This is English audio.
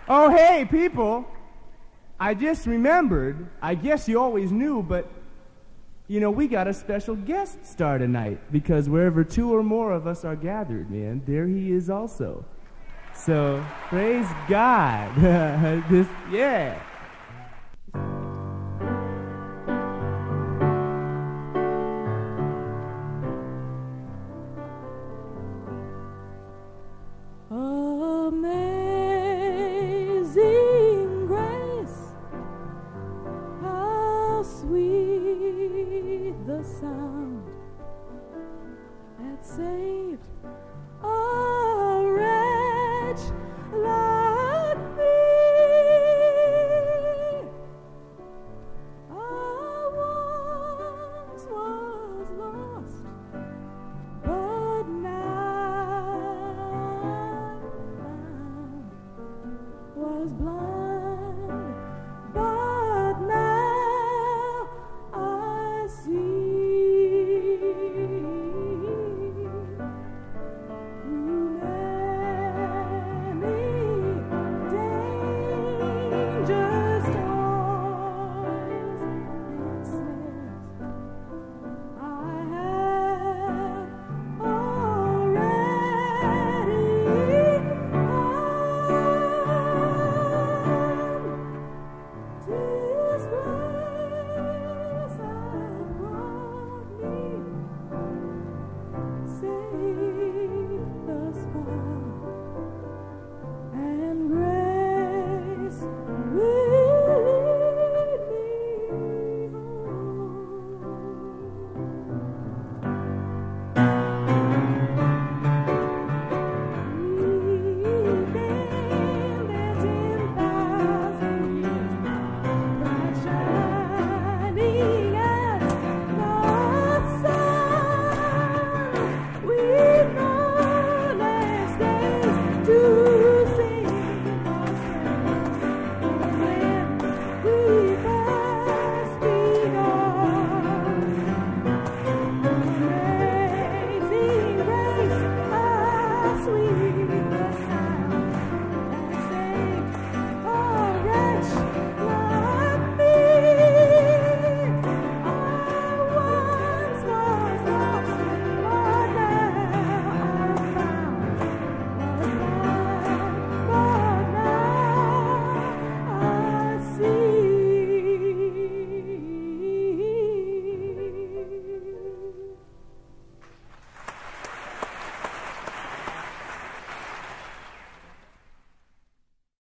Oh, hey, people. I just remembered. I guess you always knew, but, you know, we got a special guest star tonight because wherever two or more of us are gathered, man, there he is also. So, praise God. Yeah. Amazing grace, how sweet the sound that saved a wretch like me. I once was lost, but now was blind, but now I see. Through many dangerous toils and snares, I have already Tis grace hath brought me safe thus far, and grace will lead me to